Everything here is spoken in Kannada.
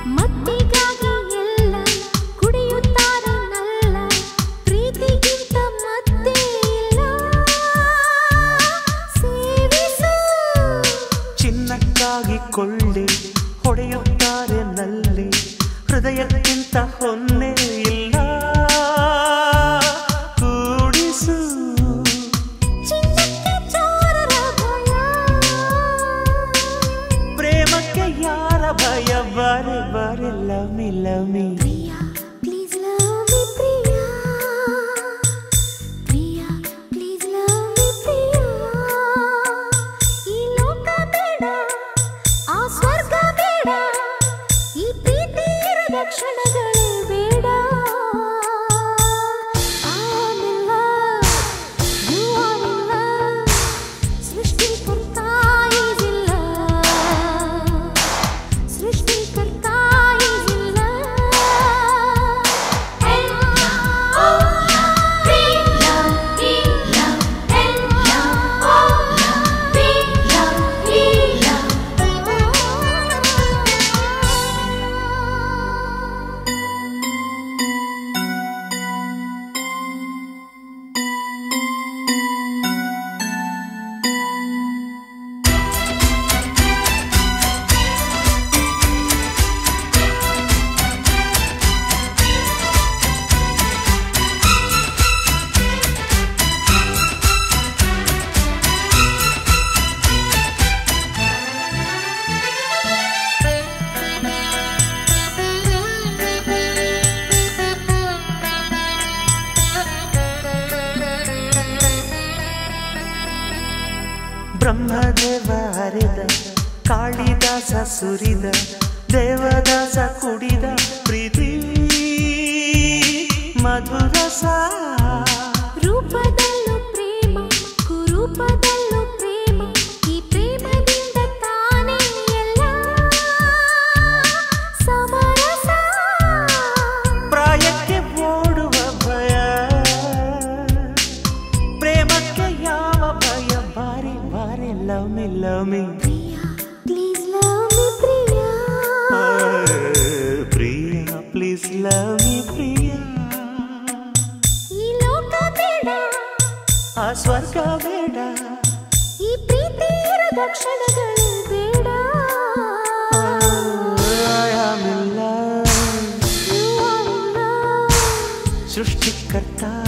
ಮತ್ತಿಗಾಗಿ ಎಲ್ಲ ಕುಡಿಯುತ್ತಾರೆ ನಲ್ಲ ಪ್ರೀತಿಗಿಂತ ಮತ್ತೆ ಇಲ್ಲ ಸೇವಿಸು ಚಿನ್ನಕ್ಕಾಗಿ ಕೊಳ್ಳಿ ಹೊಡೆಯುತ್ತಾರೆ ನಲ್ಲಿ ಹೃದಯಕ್ಕಿಂತ ಹೊನ್ನೆ ಇಲ್ಲ ಕೂಡಿಸು ಚಿನ್ನಕ್ಕೆ ಚೋರರ ಭಯ ಪ್ರೇಮಕ್ಕೆ ಯಾರ ಭಯ ಬಾರೆ ಬಾರೆ ಲಮಿ ಲಮಿ Priya please love me Priya Priya please love me Priya ಈ ಲೋಕ ಬೇಡ ಆ ಸ್ವರ್ಗ ಬೇಡ ಈ ಪ್ರೀತಿ ಇರದ ಕ್ಷಣಗಳೇ ಬೇಡ I'm in love, you are in love, ಸೃಷ್ಟಿಕರ್ತ is in love, ಸೃಷ್ಟಿಕರ್ತ is in love. ಬ್ರಹ್ಮದೇವ ಹರಿದ ಕಾಳಿದಾಸ ಸುರಿದ ದೇವದಾಸ ಕುಡಿದ ಪ್ರೀತಿ ಮಧುರಸ ರೂಪದಲ್ಲೂ ಪ್ರೇಮ ಕುರೂಪದಲ್ಲೂ ಪ್ರೇಮ ಈ ಪ್ರೇಮದಿಂದ ತಾನೇ ಎಲ್ಲ ಸಮರಸ ಪ್ರಾಯಕ್ಕೆ ಓಡುವ ಭಯ ಪ್ರೇಮಕ್ಕೆ ಯಾವ ಭಯ ಬಾರಿ ಬಾರಿ ಲಮಿ ಲಮಿ Priya please love me Priya Priya please love me Priya ಈ ಲೋಕ ಬೇಡ ಆ ಸ್ವರ್ಗ ಬೇಡ ಈ ಪ್ರೀತಿ ಇರದ ಕ್ಷಣಗಳೇ ಬೇಡ I am in love, You are in love. ಸೃಷ್ಟಿಕರ್ತ